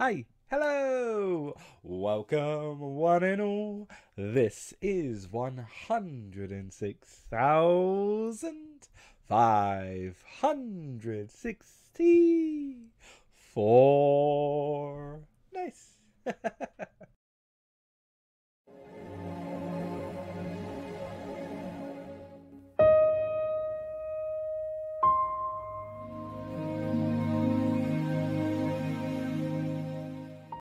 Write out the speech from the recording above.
Hi, hello, welcome one and all. This is 106,564. Nice.